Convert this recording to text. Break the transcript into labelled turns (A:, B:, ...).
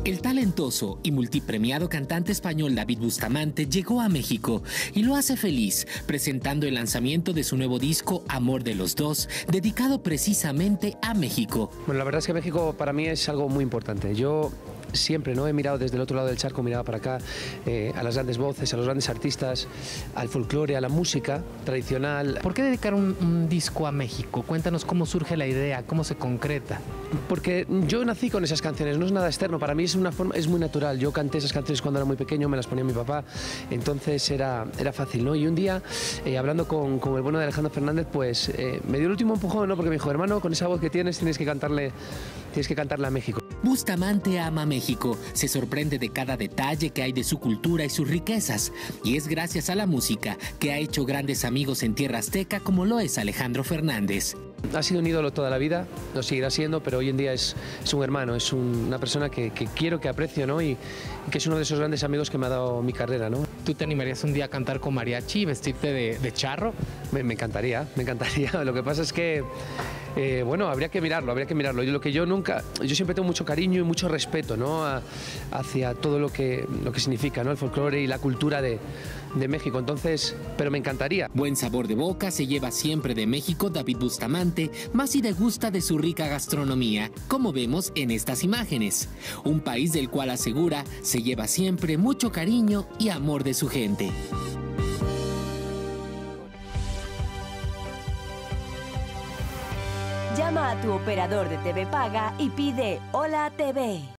A: El talentoso y multipremiado cantante español David Bustamante llegó a México y lo hace feliz presentando el lanzamiento de su nuevo disco Amor de los Dos, dedicado precisamente a México.
B: Bueno, la verdad es que México para mí es algo muy importante. Yo siempre he mirado desde el otro lado del charco, miraba para acá, a las grandes voces, a los grandes artistas, al folclore, a la música tradicional.
C: ¿Por qué dedicar un disco a México? Cuéntanos cómo surge la idea, cómo se concreta.
B: Porque yo nací con esas canciones, no es nada externo, para mí es muy natural. Yo canté esas canciones cuando era muy pequeño, me las ponía mi papá, entonces era fácil, ¿no? Y un día, hablando con el bueno de Alejandro Fernández, pues me dio el último empujón, ¿no? Porque me dijo, hermano, con esa voz que tienes tienes que cantarle a México.
A: Bustamante ama México, se sorprende de cada detalle que hay de su cultura y sus riquezas, y es gracias a la música que ha hecho grandes amigos en tierra azteca como lo es Alejandro Fernández.
B: Ha sido un ídolo toda la vida, lo seguirá siendo, pero hoy en día es un hermano, es una persona que quiero, que aprecio, ¿no? Y que es uno de esos grandes amigos que me ha dado mi carrera, ¿no?
C: ¿Tú te animarías un día a cantar con mariachi y vestirte de charro?
B: Me encantaría, me encantaría. Lo que pasa es que bueno, habría que mirarlo. Yo siempre tengo mucho cariño y mucho respeto, ¿no? Hacia todo lo que significa, ¿no? El folclore y la cultura de México, entonces, pero me encantaría.
A: Buen sabor de boca se lleva siempre de México David Bustamante, más si degusta de su rica gastronomía, como vemos en estas imágenes. Un país del cual asegura se lleva siempre mucho cariño y amor de su gente.
D: Llama a tu operador de TV Paga y pide Hola TV.